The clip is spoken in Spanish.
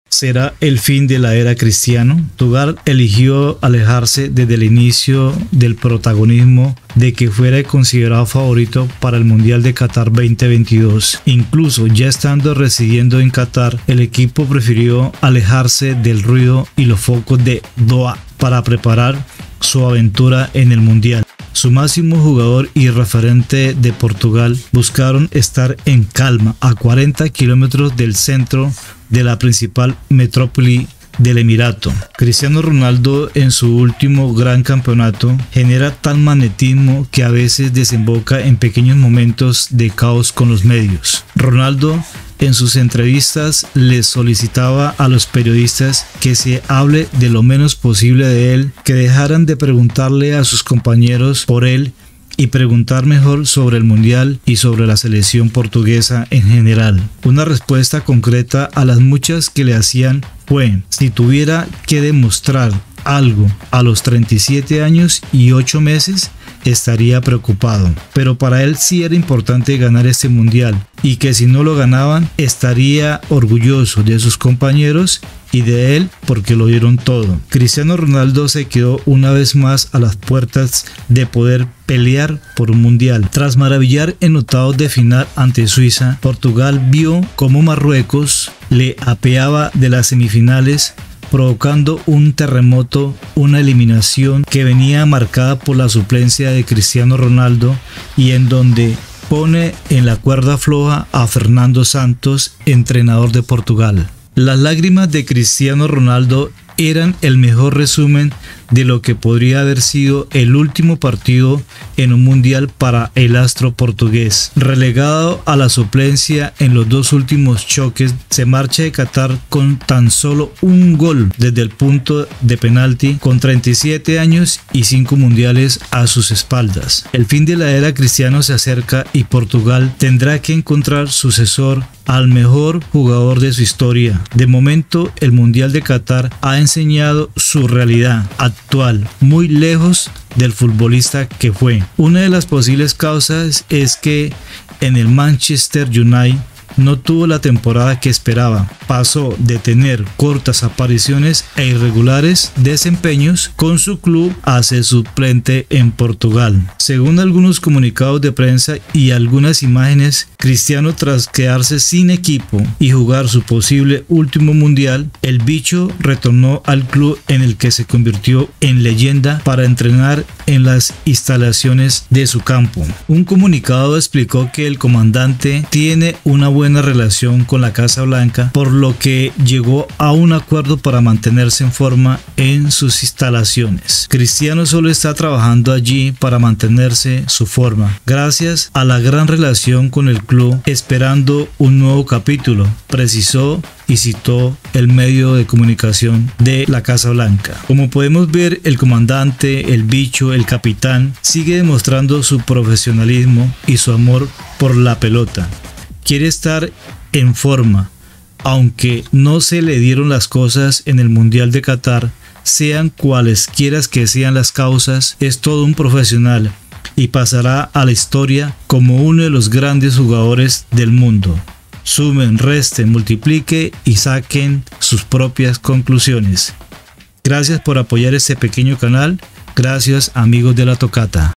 ¿Será el fin de la era Cristiano? Portugal eligió alejarse desde el inicio del protagonismo de que fuera considerado favorito para el Mundial de Qatar 2022. Incluso ya estando residiendo en Qatar, el equipo prefirió alejarse del ruido y los focos de Doha para preparar su aventura en el Mundial. Su máximo jugador y referente de Portugal buscaron estar en calma a 40 kilómetros del centro de la principal metrópoli del Emirato. Cristiano Ronaldo en su último gran campeonato genera tal magnetismo que a veces desemboca en pequeños momentos de caos con los medios. Ronaldo en sus entrevistas les solicitaba a los periodistas que se hable de lo menos posible de él, que dejaran de preguntarle a sus compañeros por él y preguntar mejor sobre el Mundial y sobre la selección portuguesa en general. Una respuesta concreta a las muchas que le hacían fue: si tuviera que demostrar algo a los 37 años y 8 meses, estaría preocupado. Pero para él sí era importante ganar este Mundial, y que si no lo ganaban, estaría orgulloso de sus compañeros y de él porque lo dieron todo. Cristiano Ronaldo se quedó una vez más a las puertas de poder pelear por un Mundial. Tras maravillar en octavos de final ante Suiza, Portugal vio cómo Marruecos le apeaba de las semifinales, provocando un terremoto, una eliminación que venía marcada por la suplencia de Cristiano Ronaldo y en donde pone en la cuerda floja a Fernando Santos, entrenador de Portugal. Las lágrimas de Cristiano Ronaldo eran el mejor resumen de lo que podría haber sido el último partido en un mundial para el astro portugués. Relegado a la suplencia en los dos últimos choques, se marcha de Qatar con tan solo un gol desde el punto de penalti, con 37 años y 5 mundiales a sus espaldas. El fin de la era Cristiano se acerca y Portugal tendrá que encontrar sucesor al mejor jugador de su historia. De momento, el Mundial de Qatar ha enseñado su realidad actual, muy lejos del futbolista que fue. Una de las posibles causas es que en el Manchester United no tuvo la temporada que esperaba. Pasó de tener cortas apariciones e irregulares desempeños con su club a ser suplente en Portugal. Según algunos comunicados de prensa y algunas imágenes, Cristiano, tras quedarse sin equipo y jugar su posible último mundial, el bicho retornó al club en el que se convirtió en leyenda para entrenar en las instalaciones de su campo. Un comunicado explicó que el comandante tiene una buena relación con la Casa Blanca, por lo que llegó a un acuerdo para mantenerse en forma en sus instalaciones. Cristiano solo está trabajando allí para mantenerse su forma, gracias a la gran relación con el club, esperando un nuevo capítulo, precisó y citó el medio de comunicación de la Casa Blanca. Como podemos ver, el comandante, el bicho, el capitán, sigue demostrando su profesionalismo y su amor por la pelota. Quiere estar en forma, aunque no se le dieron las cosas en el Mundial de Qatar, sean cualesquiera que sean las causas, es todo un profesional y pasará a la historia como uno de los grandes jugadores del mundo. Sumen, resten, multipliquen y saquen sus propias conclusiones. Gracias por apoyar este pequeño canal. Gracias, amigos de La Tocata.